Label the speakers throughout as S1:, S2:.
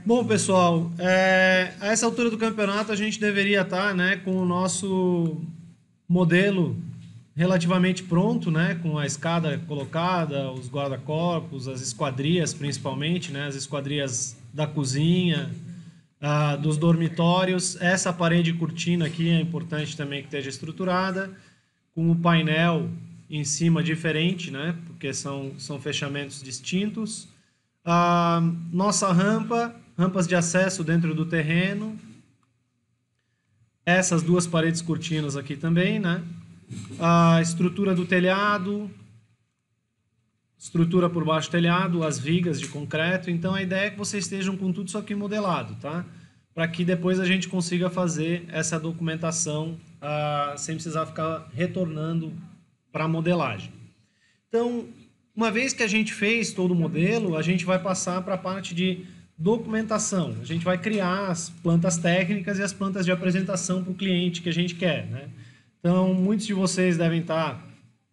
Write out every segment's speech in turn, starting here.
S1: Bom, pessoal, a essa altura do campeonato a gente deveria estar, né, com o nosso modelo relativamente pronto, né, com a escada colocada, os guarda-corpos, as esquadrias principalmente, né, as esquadrias da cozinha, dos dormitórios. Essa parede cortina aqui é importante também que esteja estruturada, com o painel em cima diferente, né, porque são fechamentos distintos. A nossa rampas de acesso dentro do terreno, essas duas paredes cortinas aqui também, né? A estrutura do telhado, estrutura por baixo do telhado, as vigas de concreto. Então a ideia é que vocês estejam com tudo isso aqui modelado, tá? Para que depois a gente consiga fazer essa documentação sem precisar ficar retornando para a modelagem. Então, uma vez que a gente fez todo o modelo, a gente vai passar para a parte de documentação. A gente vai criar as plantas técnicas e as plantas de apresentação para o cliente que a gente quer, né? Então, muitos de vocês devem estar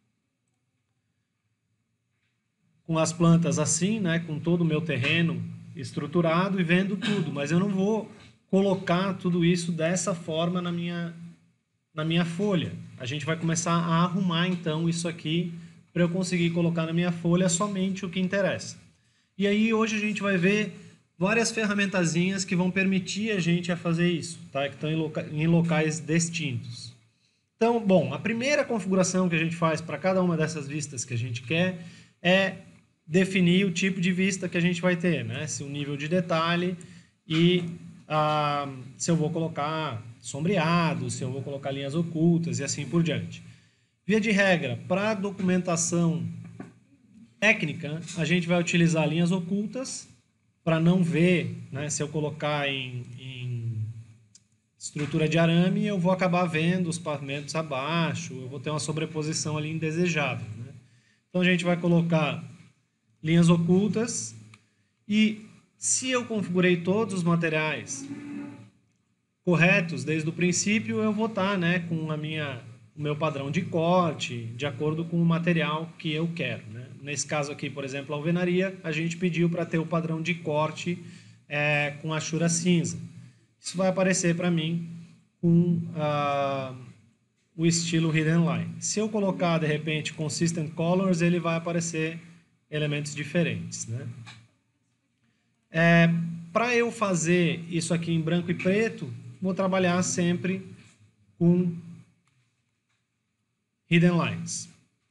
S1: com as plantas assim, né? Com todo o meu terreno estruturado e vendo tudo, mas eu não vou colocar tudo isso dessa forma na minha folha. A gente vai começar a arrumar, então, isso aqui para eu conseguir colocar na minha folha somente o que interessa. E aí hoje a gente vai ver várias ferramentazinhas que vão permitir a gente a fazer isso, tá? Que estão em locais distintos. Então, bom, a primeira configuração que a gente faz para cada uma dessas vistas que a gente quer é definir o tipo de vista que a gente vai ter, né? Se o nível de detalhe e se eu vou colocar sombreado, se eu vou colocar linhas ocultas e assim por diante. Via de regra, para documentação técnica, a gente vai utilizar linhas ocultas para não ver, né? Se eu colocar em estrutura de arame, eu vou acabar vendo os pavimentos abaixo, eu vou ter uma sobreposição ali indesejável, né? Então a gente vai colocar linhas ocultas e se eu configurei todos os materiais corretos desde o princípio, eu vou estar, né, com o meu padrão de corte, de acordo com o material que eu quero, né? Nesse caso aqui, por exemplo, a alvenaria, a gente pediu para ter o padrão de corte com achura cinza. Isso vai aparecer para mim com o estilo Hidden Line. Se eu colocar, de repente, Consistent Colors, ele vai aparecer elementos diferentes, né? Para eu fazer isso aqui em branco e preto, vou trabalhar sempre com Hidden Lines.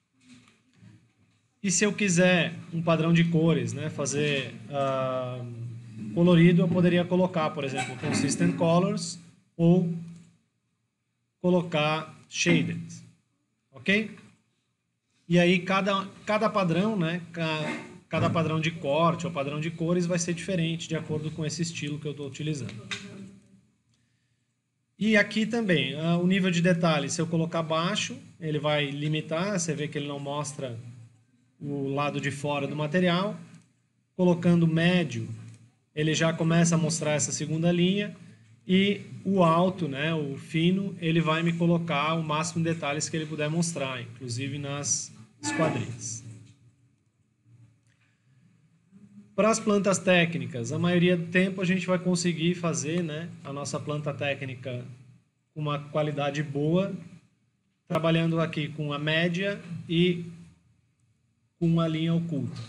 S1: E se eu quiser um padrão de cores, né, fazer colorido, eu poderia colocar, por exemplo, Consistent Colors ou colocar Shaded, ok? E aí cada padrão, né, cada padrão de corte ou padrão de cores vai ser diferente de acordo com esse estilo que eu estou utilizando. E aqui também, o nível de detalhe, se eu colocar baixo, ele vai limitar, você vê que ele não mostra o lado de fora do material. Colocando médio, ele já começa a mostrar essa segunda linha. E o alto, né, o fino, ele vai me colocar o máximo de detalhes que ele puder mostrar, inclusive nas esquadrias. Para as plantas técnicas, a maioria do tempo a gente vai conseguir fazer, né, a nossa planta técnica com uma qualidade boa, trabalhando aqui com a média e com a linha oculta.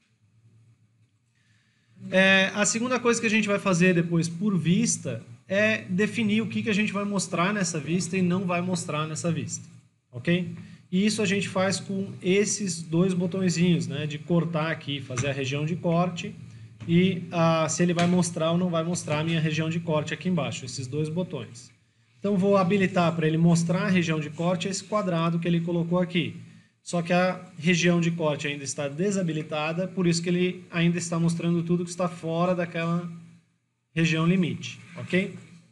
S1: A segunda coisa que a gente vai fazer depois por vista é definir o que a gente vai mostrar nessa vista e não vai mostrar nessa vista, ok? E isso a gente faz com esses dois botõezinhos, né, de cortar aqui, fazer a região de corte e se ele vai mostrar ou não vai mostrar a minha região de corte aqui embaixo, esses dois botões. Então vou habilitar para ele mostrar a região de corte esse quadrado que ele colocou aqui. Só que a região de corte ainda está desabilitada, por isso que ele ainda está mostrando tudo que está fora daquela região limite, ok?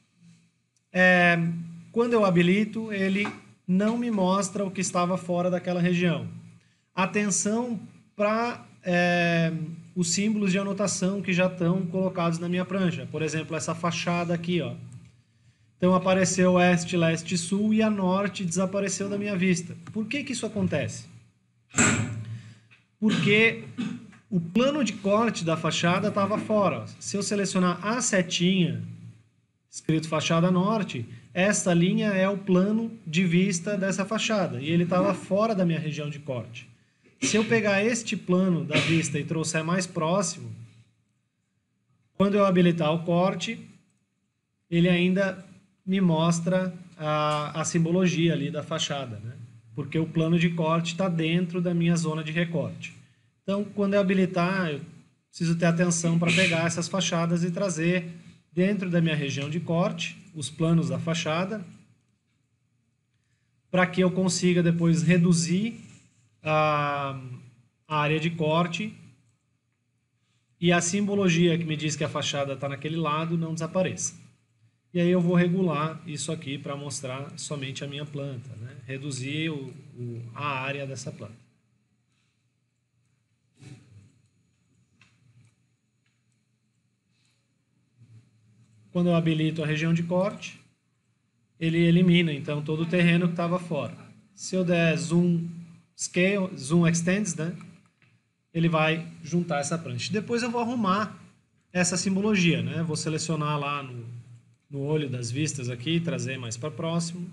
S1: Quando eu habilito, ele não me mostra o que estava fora daquela região. Atenção para os símbolos de anotação que já estão colocados na minha prancha. Por exemplo, essa fachada aqui, ó. Então apareceu oeste, leste, sul e a norte desapareceu da minha vista. Por que isso acontece? Porque o plano de corte da fachada estava fora. Se eu selecionar a setinha, escrito fachada norte, esta linha é o plano de vista dessa fachada, e ele estava fora da minha região de corte. Se eu pegar este plano da vista e trouxer mais próximo, quando eu habilitar o corte, ele ainda me mostra a simbologia ali da fachada, né? Porque o plano de corte está dentro da minha zona de recorte. Então, quando eu habilitar, eu preciso ter atenção para pegar essas fachadas e trazer dentro da minha região de corte os planos da fachada, para que eu consiga depois reduzir a área de corte e a simbologia que me diz que a fachada está naquele lado não desapareça. E aí eu vou regular isso aqui para mostrar somente a minha planta, né? Reduzir a área dessa planta. Quando eu habilito a região de corte, ele elimina então todo o terreno que estava fora. Se eu der zoom scale, zoom extends, né? Ele vai juntar essa prancha. Depois eu vou arrumar essa simbologia, né? Vou selecionar lá no olho das vistas aqui, trazer mais para próximo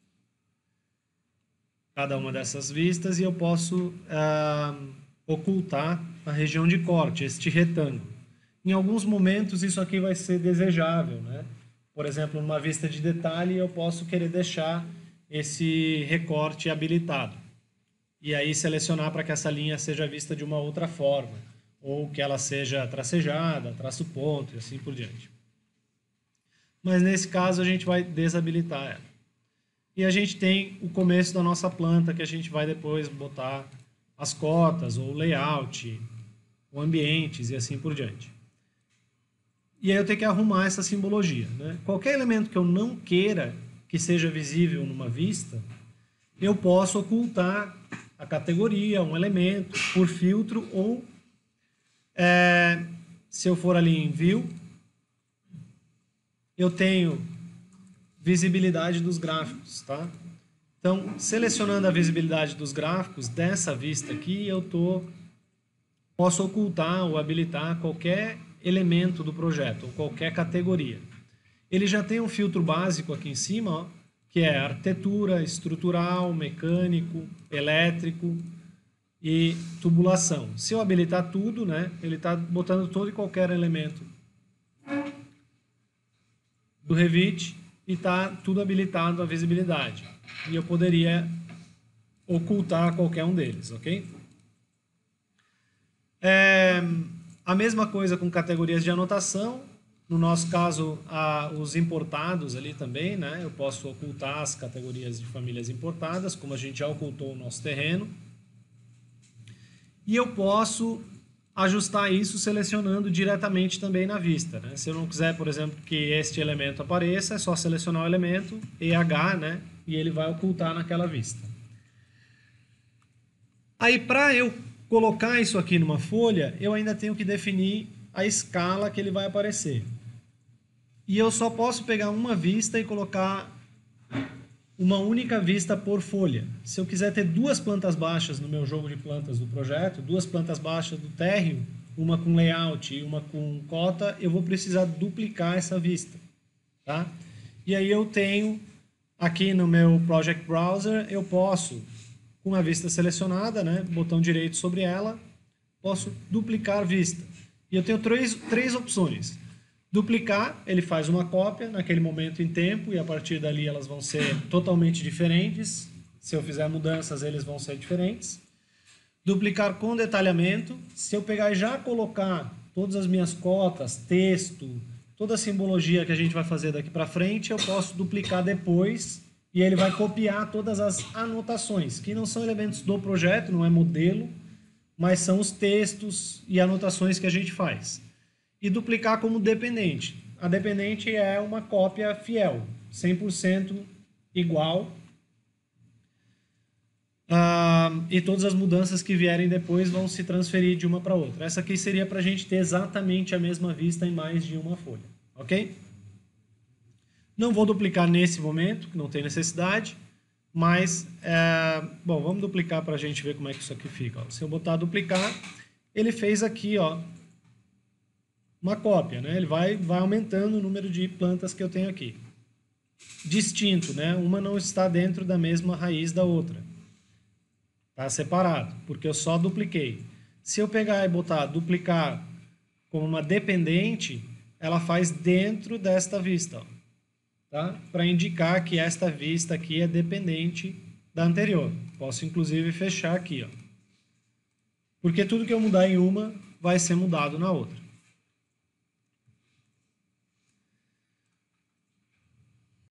S1: cada uma dessas vistas, e eu posso ocultar a região de corte, este retângulo. Em alguns momentos isso aqui vai ser desejável, né? Por exemplo, numa vista de detalhe eu posso querer deixar esse recorte habilitado e aí selecionar para que essa linha seja vista de uma outra forma, ou que ela seja tracejada, traço ponto e assim por diante. Mas nesse caso a gente vai desabilitar ela. E a gente tem o começo da nossa planta, que a gente vai depois botar as cotas, ou layout, ou ambientes e assim por diante. E aí eu tenho que arrumar essa simbologia, né? Qualquer elemento que eu não queira que seja visível numa vista, eu posso ocultar a categoria, um elemento, por filtro, ou se eu for ali em View, eu tenho visibilidade dos gráficos, tá? Então, selecionando a visibilidade dos gráficos dessa vista aqui, posso ocultar ou habilitar qualquer elemento do projeto, ou qualquer categoria. Ele já tem um filtro básico aqui em cima, ó, que é arquitetura, estrutural, mecânico, elétrico e tubulação. Se eu habilitar tudo, né, ele está botando todo e qualquer elemento do Revit e está tudo habilitado a visibilidade. E eu poderia ocultar qualquer um deles, ok? A mesma coisa com categorias de anotação. No nosso caso, os importados ali também, né? Eu posso ocultar as categorias de famílias importadas, como a gente já ocultou o nosso terreno. E eu posso ajustar isso selecionando diretamente também na vista, né? Se eu não quiser, por exemplo, que este elemento apareça, é só selecionar o elemento, EH, né? E ele vai ocultar naquela vista. Aí, para eu colocar isso aqui numa folha, eu ainda tenho que definir a escala que ele vai aparecer. E eu só posso pegar uma vista e colocar uma única vista por folha. Se eu quiser ter duas plantas baixas no meu jogo de plantas do projeto, duas plantas baixas do térreo, uma com layout e uma com cota, eu vou precisar duplicar essa vista, tá? E aí eu tenho aqui no meu Project Browser, eu posso, com a vista selecionada, né, botão direito sobre ela, posso duplicar vista. E eu tenho três opções. Duplicar, ele faz uma cópia naquele momento em tempo e a partir dali elas vão ser totalmente diferentes. Se eu fizer mudanças, eles vão ser diferentes. Duplicar com detalhamento. Se eu pegar e já colocar todas as minhas cotas, texto, toda a simbologia que a gente vai fazer daqui para frente, eu posso duplicar depois e ele vai copiar todas as anotações, que não são elementos do projeto, não é modelo, mas são os textos e anotações que a gente faz. E duplicar como dependente. A dependente é uma cópia fiel, 100% igual. E todas as mudanças que vierem depois vão se transferir de uma para outra. Essa aqui seria para a gente ter exatamente a mesma vista em mais de uma folha. Ok? Não vou duplicar nesse momento, que não tem necessidade. Mas, bom, vamos duplicar para a gente ver como é que isso aqui fica. Ó. Se eu botar duplicar, ele fez aqui, ó, uma cópia, né? Ele vai aumentando o número de plantas que eu tenho aqui. Distinto, né? Uma não está dentro da mesma raiz da outra. Está separado, porque eu só dupliquei. Se eu pegar e botar duplicar como uma dependente, ela faz dentro desta vista, ó, tá? Para indicar que esta vista aqui é dependente da anterior. Posso inclusive fechar aqui, ó. Porque tudo que eu mudar em uma vai ser mudado na outra.